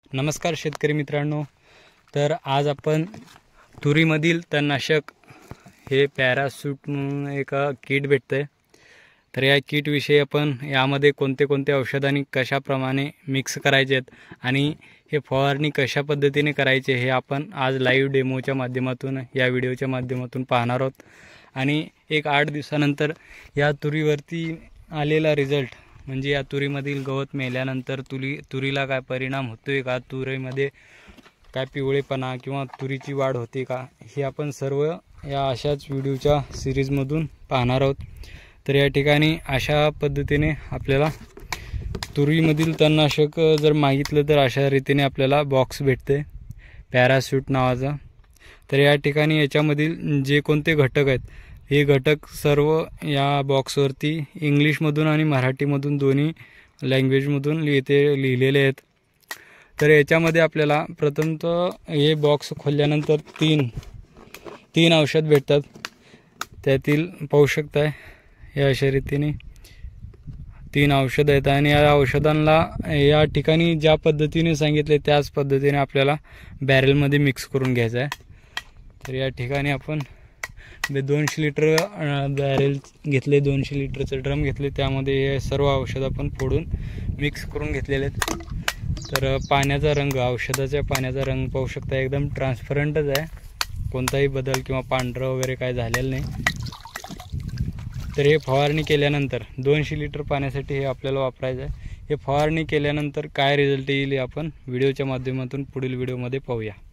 नमस्कार शेतकरी मित्रांनो। तर आज आपण तुरीमधील तणनाशक हे पॅराशूट म्हणून एक किट भेटते। तर या किट विषयी आपण यामध्ये कोणते कोणते औषधांनी कशाप्रमाणे मिक्स करायचे आहेत आणि हे फवारणी कशा पद्धतीने करायचे हे आपण आज लाईव्ह डेमोच्या माध्यमातून या व्हिडिओच्या माध्यमातून पाहणार आहोत। आणि एक 8 दिवसानंतर या तुरीवरती आलेला रिझल्ट म्हणजे या तुरीमधील गवत मेल्यानंतर तुरीला काय परिणाम होतोय का, तुरीमध्ये काय पिवळेपणा किंवा तुरीची वाढ होते का, हे आपण सर्व या अशाच व्हिडिओच्या सिरीजमधून पाहणार आहोत। तर या ठिकाणी अशा पद्धतीने आपल्याला तुरीमधील तणनाशक जर मागितलं तर अशा रीतीने आपल्याला बॉक्स भेटते पॅराशूट नावाचा। तर या ठिकाणी याच्यामधील जे कोणते घटक आहेत हे घटक सर्व या बॉक्सवरती इंग्लिशमधून आणि मराठीमधून दोन्ही लँग्वेजमधून लिहिलेले आहेत। तर याच्यामध्ये आपल्याला प्रथमतः हे बॉक्स खोलल्यानंतर तीन औषध भेटतात। त्यातील पाहू शकताय या अशा रीतीने 3 औषध आहेत आणि या औषधांना या ठिकाणी ज्या पद्धतीने सांगितले त्याच पद्धतीने आपल्याला बॅरेलमध्ये मिक्स करून घ्यायचं आहे। तर या ठिकाणी आपण 200 लिटर बॅरेल घेतले, 200 लिटरचं ड्रम घेतले, त्यामध्ये हे सर्व औषध आपण फोडून मिक्स करून घेतलेले आहेत। तर पाण्याचा रंग, औषधाच्या पाण्याचा रंग पाहू शकता एकदम ट्रान्सपरंटच आहे, कोणताही बदल किंवा पांढरं वगैरे काय झालेलं नाही। तर हे फवारणी केल्यानंतर 200 लिटर पाण्यासाठी हे आपल्याला वापरायचं आहे। हे फवारणी केल्यानंतर काय रिझल्ट येईल आपण व्हिडिओच्या माध्यमातून पुढील व्हिडिओमध्ये पाहूया।